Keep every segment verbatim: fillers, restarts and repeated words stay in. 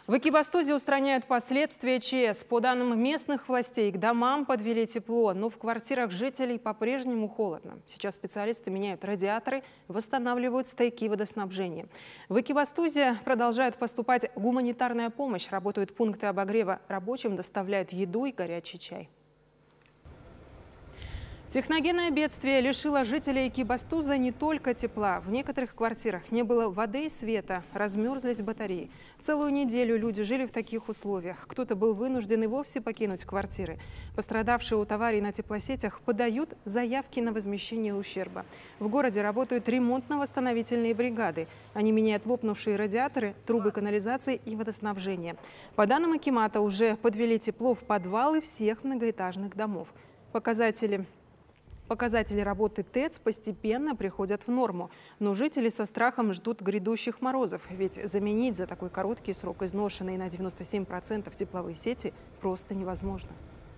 В Экибастузе устраняют последствия ЧС. По данным местных властей, к домам подвели тепло, но в квартирах жителей по-прежнему холодно. Сейчас специалисты меняют радиаторы, восстанавливают стояки водоснабжения. В Экибастузе продолжает поступать гуманитарная помощь. Работают пункты обогрева. Рабочим доставляют еду и горячий чай. Техногенное бедствие лишило жителей Экибастуза не только тепла. В некоторых квартирах не было воды и света, размерзлись батареи. Целую неделю люди жили в таких условиях. Кто-то был вынужден и вовсе покинуть квартиры. Пострадавшие от аварий на теплосетях подают заявки на возмещение ущерба. В городе работают ремонтно-восстановительные бригады. Они меняют лопнувшие радиаторы, трубы канализации и водоснабжения. По данным Акимата, уже подвели тепло в подвалы всех многоэтажных домов. Показатели... Показатели работы ТЭЦ постепенно приходят в норму. Но жители со страхом ждут грядущих морозов. Ведь заменить за такой короткий срок изношенные на девяносто семь процентов тепловые сети просто невозможно.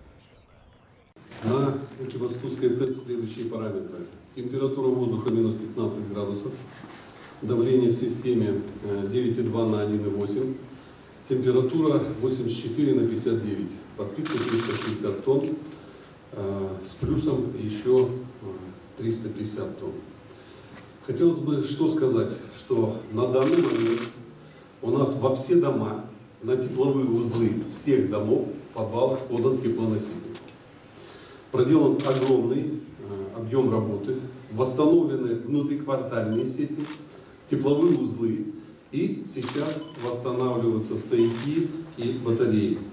На Экибастузской ТЭЦ следующие параметры. Температура воздуха минус пятнадцать градусов. Давление в системе девять и два на один и восемь. Температура восемьдесят четыре на пятьдесят девять. Подпитка триста шестьдесят тонн. С плюсом еще триста пятьдесят тонн. Хотелось бы что сказать, что на данный момент у нас во все дома, на тепловые узлы всех домов в подвалах подан теплоноситель. Проделан огромный объем работы, восстановлены внутриквартальные сети, тепловые узлы и сейчас восстанавливаются стояки и батареи.